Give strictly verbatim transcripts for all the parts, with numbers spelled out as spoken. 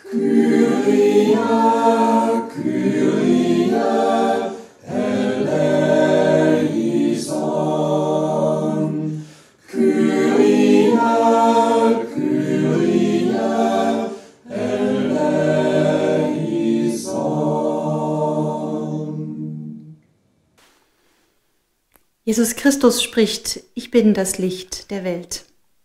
Kyrie, Kyrie, eleison. Kyrie, Kyrie, eleison. Jesus Christus spricht: Ich bin das Licht der Welt.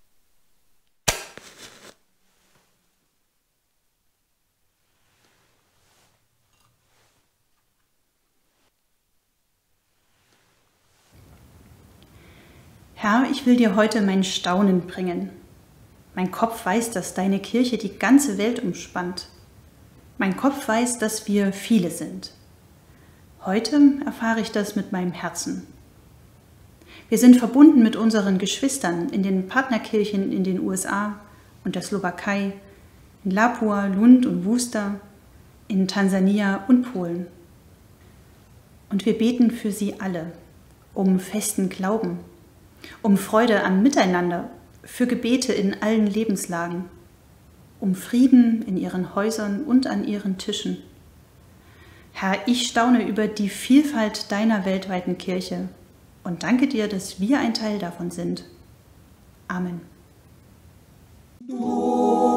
Herr, ich will dir heute mein Staunen bringen. Mein Kopf weiß, dass deine Kirche die ganze Welt umspannt. Mein Kopf weiß, dass wir viele sind. Heute erfahre ich das mit meinem Herzen. Wir sind verbunden mit unseren Geschwistern in den Partnerkirchen in den U S A und der Slowakei, in Lapua, Lund und Worcester, in Tansania und Polen. Und wir beten für sie alle, um festen Glauben, um Freude am Miteinander, für Gebete in allen Lebenslagen, um Frieden in ihren Häusern und an ihren Tischen. Herr, ich staune über die Vielfalt deiner weltweiten Kirche und danke dir, dass wir ein Teil davon sind. Amen. Oh.